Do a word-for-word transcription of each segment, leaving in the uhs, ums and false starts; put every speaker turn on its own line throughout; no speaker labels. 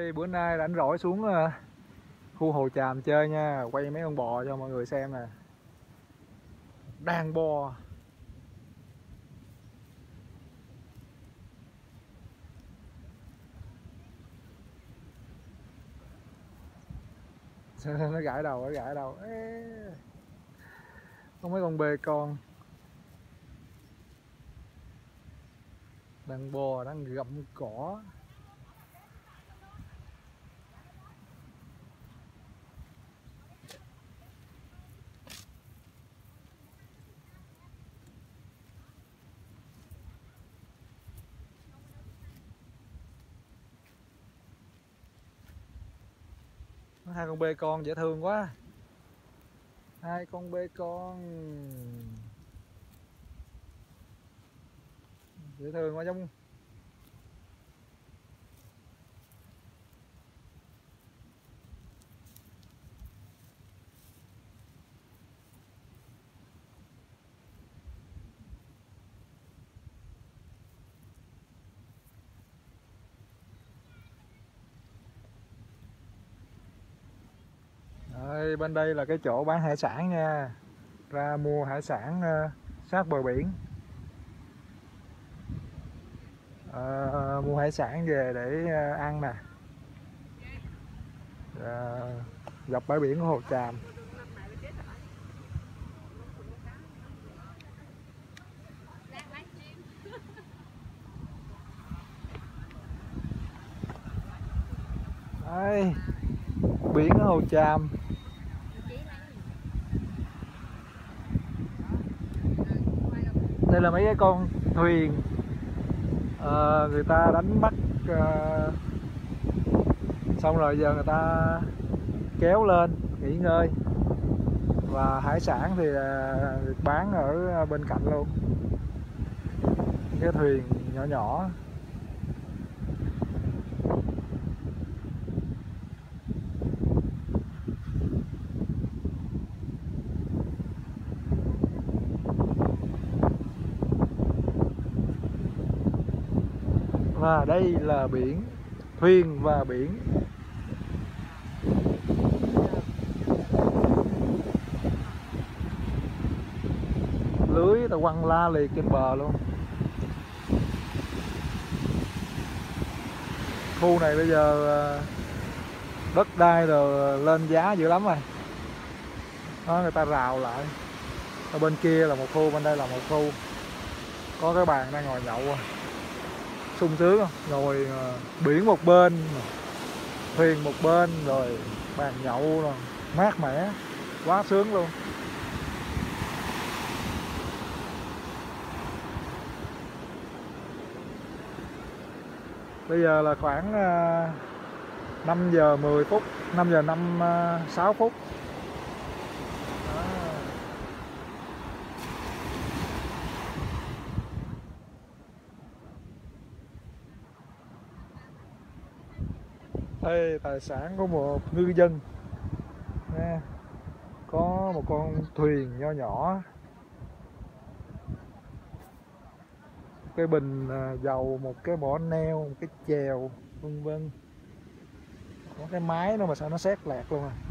Đây, bữa nay rảnh rỗi xuống khu Hồ Tràm chơi nha, quay mấy con bò cho mọi người xem nè. Đàn bò. Nó gãi đầu, nó gãi đầu. Ê, có mấy con bê con. Đàn bò đang gặm cỏ. Hai con bê con dễ thương quá. Hai con bê con dễ thương quá, giống Đây, bên đây là cái chỗ bán hải sản nha, ra mua hải sản uh, sát bờ biển. Uh, mua hải sản về để uh, ăn nè. Uh, dọc bãi biển của Hồ Tràm. Đây, biển ở Hồ Tràm. Đây là mấy cái con thuyền à, người ta đánh bắt à, xong rồi giờ người ta kéo lên nghỉ ngơi, và hải sản thì à, được bán ở bên cạnh luôn, cái thuyền nhỏ nhỏ. Và đây là biển, thuyền và biển. Lưới ta quăng la liệt trên bờ luôn. Khu này bây giờ đất đai rồi lên giá dữ lắm rồi. Đó, người ta rào lại. Ở bên kia là một khu, bên đây là một khu. Có cái bàn đang ngồi nhậu. Sung sướng không? Ngồi uh, biển một bên, thuyền một bên, rồi bàn nhậu rồi, mát mẻ, quá sướng luôn. Bây giờ là khoảng uh, năm giờ mười phút, năm giờ năm mươi sáu phút. Đây, tài sản của một ngư dân nha. Có một con thuyền nho nhỏ, cái bình dầu, một cái mỏ neo, một cái chèo, vân vân. Có cái máy nữa mà sao nó xét lạc luôn à.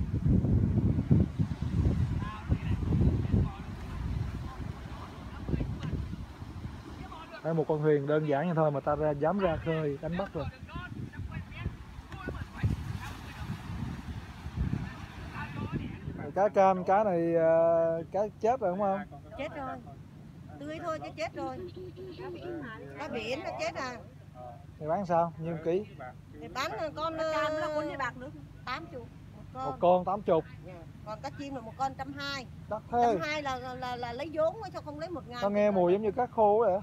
Đây, một con thuyền đơn giản như thôi mà ta ra dám ra khơi đánh bắt rồi. Cá cam, cá này uh, cá chết rồi đúng không?
Chết rồi. Tươi thôi chứ chết rồi. Cá biển nó chết à.
Thì bán sao? Nhiêu ký?
Thì bán con cam nó bốn mươi bạc nữa. tám mươi. Một con.
Một con tám mươi.
Còn cá chim là một con một trăm hai mươi.
Đắt thế.
một trăm hai mươi là, là là là lấy vốn chứ không lấy một ngàn.
Sao nghe mùi giống như cá khô vậy?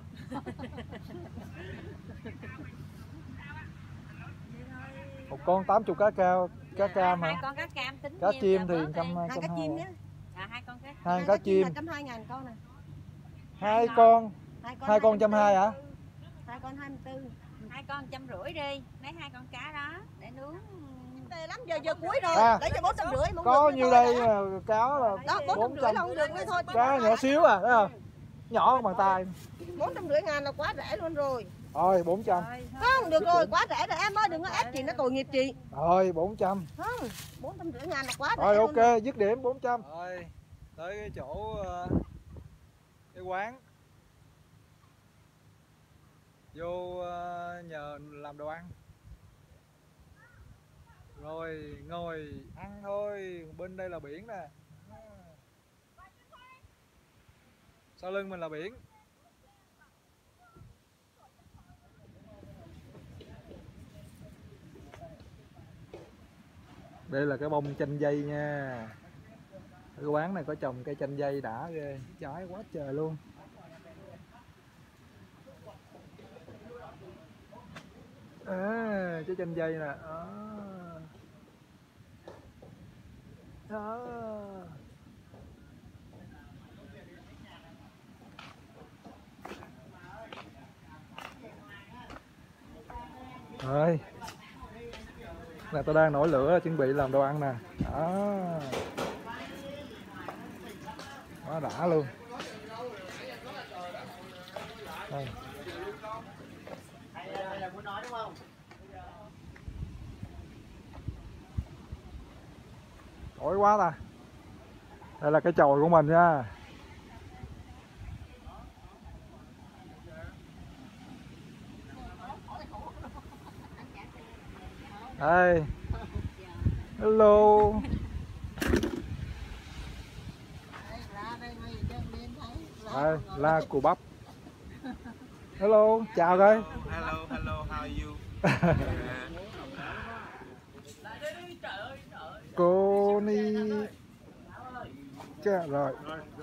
Một con tám mươi cá cao, cá cam hả?
Hai con cá cam tính.
Cá chim thì trăm
hai cá chim nhé.
À, hai con cá.
Hai cá chim
một trăm hai mươi ngàn con này.
Hai con.
Hai con,
hai con một trăm hai mươi hả?
Hai con hai mươi tư.
Hai con một trăm rưỡi đi, lấy hai con cá đó để nướng.
Tê lắm, giờ giờ cuối rồi,
à,
lấy cho bốn trăm rưỡi.
Có nhiêu đây cá là
đó, bốn trăm rưỡi là không được nữa thôi.
Cá nhỏ xíu à, thấy không? Nhỏ hơn bàn tay.
bốn trăm rưỡi ngàn là quá rẻ luôn rồi.
Thôi bốn trăm.
Không, được rồi, quá rẻ rồi em ơi, đừng có ép chị, nó tội nghiệp chị.
Rồi bốn trăm.
Không, bốn trăm rưỡi ngàn là quá rẻ.
Rồi
luôn rồi.
ok, dứt điểm bốn trăm. Rồi, tới cái chỗ uh, cái quán. Vô uh, nhờ làm đồ ăn. Rồi ngồi ăn thôi, bên đây là biển nè. Sau lưng mình là biển. Đây là cái bông chanh dây nha. Cái quán này có trồng cây chanh dây đã ghê, trái quá trời luôn. À, trái chanh dây nè. Đó. Đó. Rồi. Là tôi đang nổi lửa chuẩn bị làm đồ ăn nè. Đó. Quá đã luôn. Đây. Nổi quá ta. Đây là cái chòi của mình nha. Đây. Hello. Đây, la cù bắp. Hello, chào coi.
Hello, hello, how are you?
Cô Ni. Chà, rồi.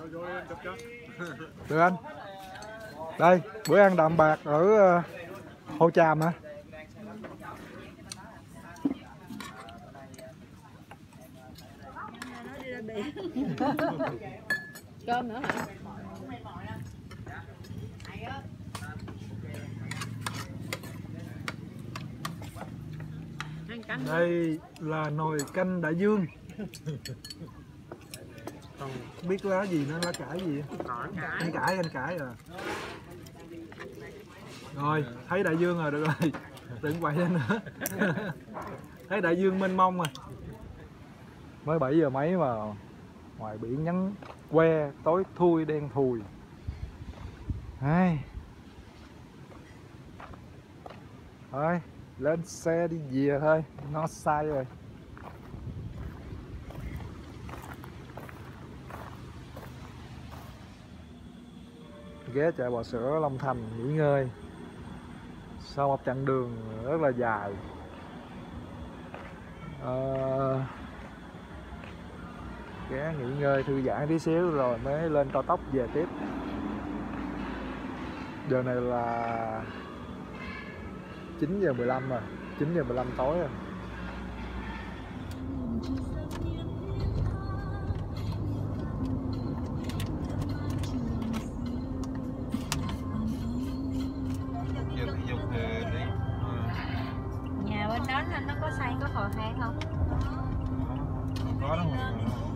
Được anh. Đây, bữa ăn đạm bạc ở uh, Hồ Tràm hả?
Cơm nữa hả?
Đây là nồi canh đại dương. Còn biết lá gì nữa, lá cải gì? Cải. Cải, anh cải à. Rồi, thấy đại dương rồi, được rồi. Đừng quậy lên nữa. Thấy đại dương mênh mông rồi. Mới bảy giờ mấy mà ngoài biển nhắn que, tối thui đen thùi. Hai. Thôi, lên xe đi về thôi, nó sai rồi. Ghé chợ Bò Sữa Long Thành nghỉ ngơi sau một chặng đường rất là dài. À, ghé nghỉ ngơi thư giãn tí xíu rồi mới lên cao tốc về tiếp. Giờ này là chín giờ mười lăm rồi, chín giờ mười lăm tối rồi.
Nhà bên đó nó có xây có hồ hang không?
Có đó.